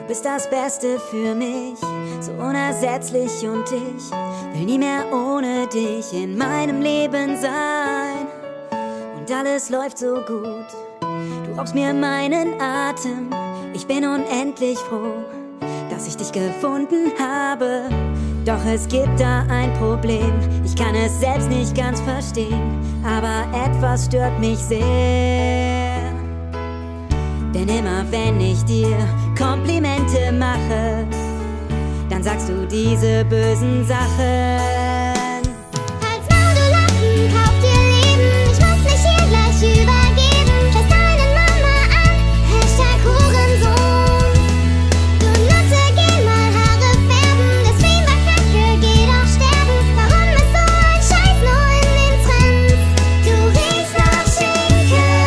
Du bist das Beste für mich, so unersetzlich, und ich will nie mehr ohne dich in meinem Leben sein. Und alles läuft so gut, du raubst mir meinen Atem. Ich bin unendlich froh, dass ich dich gefunden habe. Doch es gibt da ein Problem, ich kann es selbst nicht ganz verstehen, aber etwas stört mich sehr. Denn immer wenn ich dir Komplimente mache, dann sagst du diese bösen Sachen. Halts, Maul, du Lappen, kauf dir Leben. Ich muss mich hier gleich übergeben. Scheiß deine Mama an, Hashtag Hurensohn. Du Nutte, geh mal Haare färben. Das Leben war kacke, geh doch sterben. Warum ist so ein Scheiß nur in den Trends? Du riechst nach Schinken.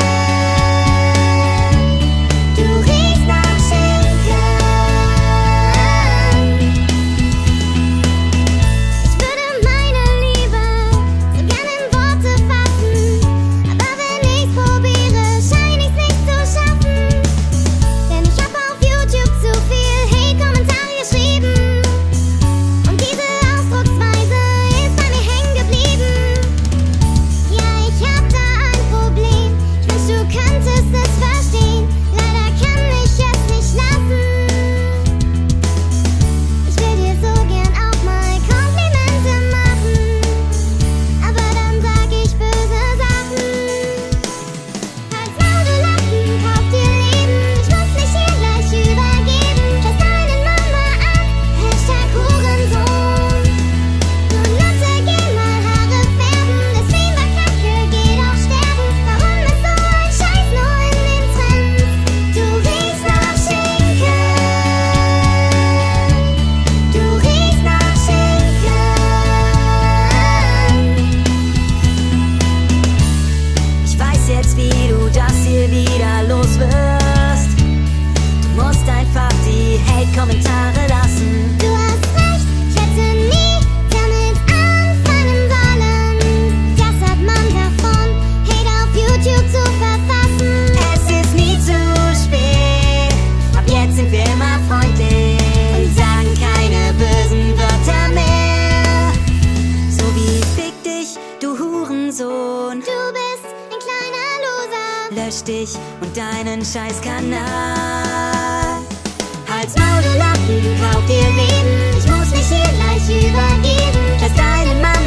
Du riechst nach Schinken. Ich würde meine Liebe so gerne in Worte fassen, aber wenn ich's probiere, scheine ich's nicht zu schaffen. Denn ich hab auf YouTube zu viel Hate-Kommentare geschrieben und diese Ausdrucksweise ist bei mir hängen geblieben. Ja, ich hab da ein Problem, ich wünsch, du könntest es verstehen. Leider kann ich es nicht lassen. Ich will dir so gern auch mal Komplimente machen, aber dann sag ich böse Sachen. Halts, Maul, du Lappen, kauf dir Leben. Ich muss mich hier gleich übergeben. Scheiß deine Mama an, Hashtag Hurensohn. Du Nutte, geh mal Haare färben. Das Leben war kacke, geh doch sterben. Warum ist so ein Scheiß nur in den Trends? Du riechst nach Schinken. Du riechst nach Schinken. Ich weiß jetzt, wie du das hier wieder los wirst. Du musst einfach die Hate-Kommentare lassen. Du hast recht, ich hätte nie damit anfangen sollen. Das hat man davon, Hate auf YouTube zu verfassen. Es ist nie zu spät, ab jetzt sind wir immer freundlich und sagen keine bösen Wörter mehr. So wie fick dich, du Hurensohn. Du bist ein kleiner Loser. Lösch dich und deinen Scheißkanal. Halts, Maul, du Lappen, kauf dir Leben. Ich muss mich hier gleich übergeben. Scheiß deinen Mann